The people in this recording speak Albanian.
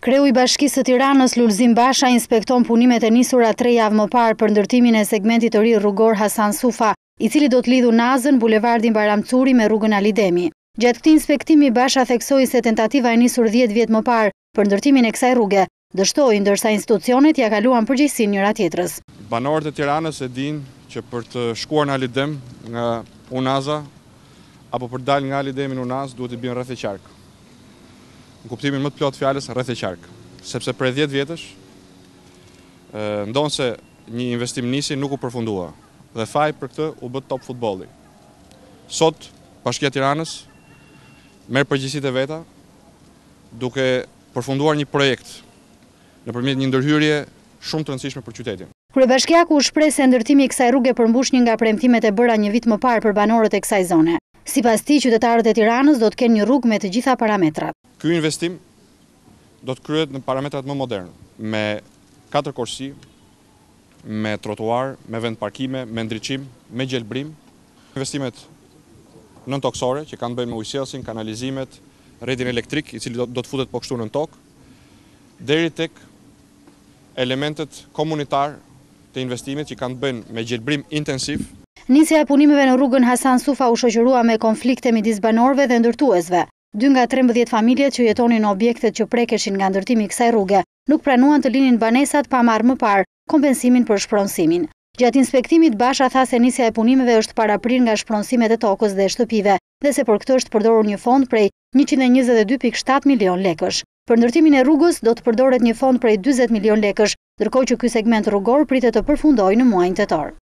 Kreu i Bashkisë së Tiranës Lulzim Basha inspekton punimet e nisura 3 javë më parë për ndërtimin e segmentit të ri rrugor Hasan Sufa, i cili do të lidhë Nazën, bulevardin Bayram Curi me rrugën Ali Demi. Gjatë këtij inspektimi Basha theksoi se tentativa e nisur 10 vjet më parë për ndërtimin e kësaj rruge dështoi, ndërsa institucionet ja kaluan përgjegjësinë njëra tjetrës. Banorët e Tiranës e dinë që për të shkuar në Ali Dem nga Unaza apo për dalë nga Ali Demi në Unazë duhet të bien rreth e qark. Në kuptimin më të plot fjalës rreth e qark, sepse prej 10 vjetësh ndonë se një investim nisi nuk u përfundua dhe faj për këtë u bë top futbolli. Sot Bashkia e Tiranës merr përgjegjësitë e veta duke përfunduar një projekt nëpërmjet një ndërhyrje shumë të rëndësishme për qytetin. Kryebashkiaku u shpreh se ndërtimi i kësaj rruge përmbush një nga premtimet e bëra një vit më parë për banorët e kësaj zone. Sipas tij, qytetarët e Tiranës do të kenë një rrugë me të gjitha parametrat. Ky investim do të kryhet në parametrat më modern, me 4 korsi, me trotuar, me vend parkime, me ndriçim, me gjelbrim. Investimet nën-toksore që kanë të bëjnë me ujësillësin, kanalizimet, rrjetin elektrik i cili do të futet po kështu nën tokë, deri tek elementet komunitar të investimit që kanë të bëjnë me gjelbrim intensiv. Nisja e punimeve në rrugën Hasan Sufa u shoqërua me konflikte midis banorëve dhe ndërtuesve. 2 nga 13 familjet që jetonin në objektet që prekeshin nga ndërtimi i kësaj rruge nuk pranuan të linin banesat pa marrë më parë kompensimin për shpronësimin. Gjatë inspektimit Basha tha se nisja e punimeve është paraprir nga shpronësimet e tokës dhe shtëpive dhe se për këtë është përdorur një fond prej 122.7 milion lekësh. Për ndërtimin e rrugës do të përdoret një fond prej 40 milion lekësh, ndërkohë që ky segment rrugor pritet të përfundojë në muajin tetor.